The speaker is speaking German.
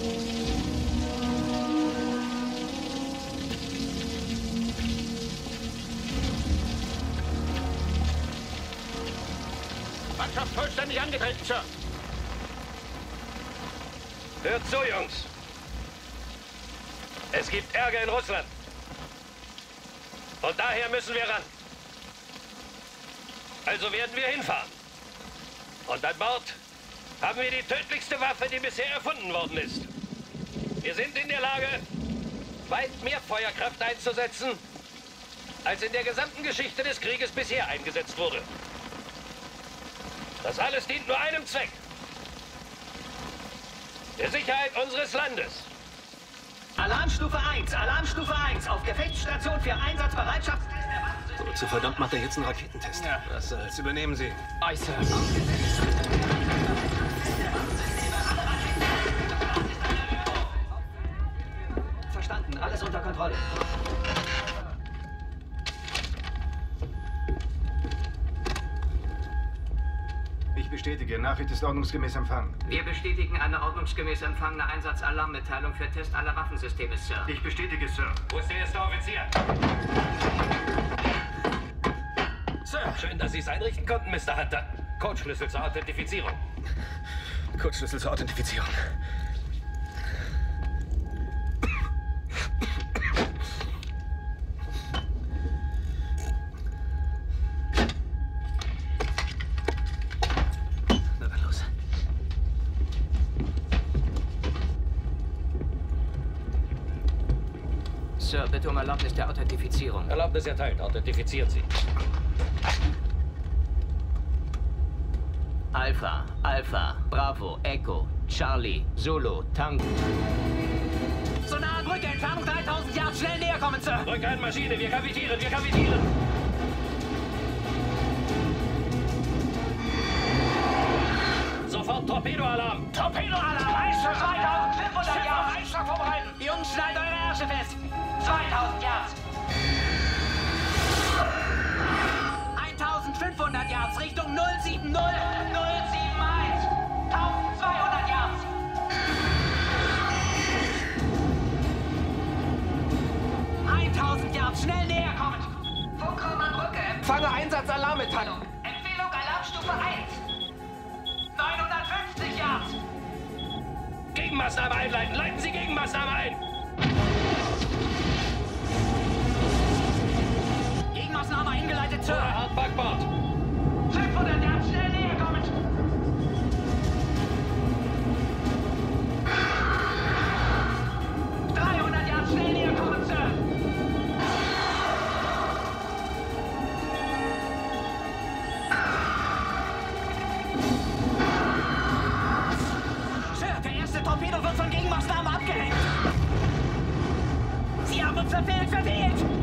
Mannschaft vollständig angetreten, Sir. Hört zu, Jungs. Es gibt Ärger in Russland. Und daher müssen wir ran. Also werden wir hinfahren. Und an Bord haben wir die tödlichste Waffe, die bisher erfunden worden ist. Wir sind in der Lage, weit mehr Feuerkraft einzusetzen, als in der gesamten Geschichte des Krieges bisher eingesetzt wurde. Das alles dient nur einem Zweck. Der Sicherheit unseres Landes. Alarmstufe 1, Alarmstufe 1, auf Gefechtsstation für Einsatzbereitschaft. Wozu verdammt macht er jetzt einen Raketentest? Ja. Was soll's? Übernehmen Sie. Aye, Sir. Verstanden, alles unter Kontrolle. Ich bestätige, Nachricht ist ordnungsgemäß empfangen. Wir bestätigen eine ordnungsgemäß empfangene Einsatzalarmmitteilung für Test aller Waffensysteme, Sir. Ich bestätige, Sir. Wo ist der erste Offizier? Sir. Schön, dass Sie es einrichten konnten, Mr. Hunter. Codeschlüssel zur Authentifizierung. Kurzschlüssel zur Authentifizierung. Na dann los. Sir, bitte um Erlaubnis der Authentifizierung. Erlaubnis erteilt. Authentifizieren Sie. Alpha, Alpha, Bravo, Echo, Charlie, Zulu, Tango. So nahe Brücke, Entfernung 3000 Yards, schnell näher kommen, Sir. Rück an, Maschine. Wir kapitieren. Wir kapitieren. Sofort Torpedoalarm. Torpedoalarm, Eis für 2500 Yards. Einschlag vorbereiten. Jungs, schnallt eure Ärsche fest. 2000 Yards. 1500 Yards, Richtung 070, 071. 1200 Yards. Yards, schnell näher kommen! Funkraum an Brücke. Empfange Einsatzalarmmitteilung. Empfehlung Alarmstufe 1. 950 Yards. Gegenmaßnahme einleiten. Leiten Sie Gegenmaßnahme ein. Gegenmaßnahme eingeleitet, Sir. Hart Backbord. 500 Yards, schnell näher kommen! Yards, schnell näher kommen, Sir. Sir, der erste Torpedo wird von Gegenmaßnahmen abgehängt. Sie haben uns verfehlt, verfehlt!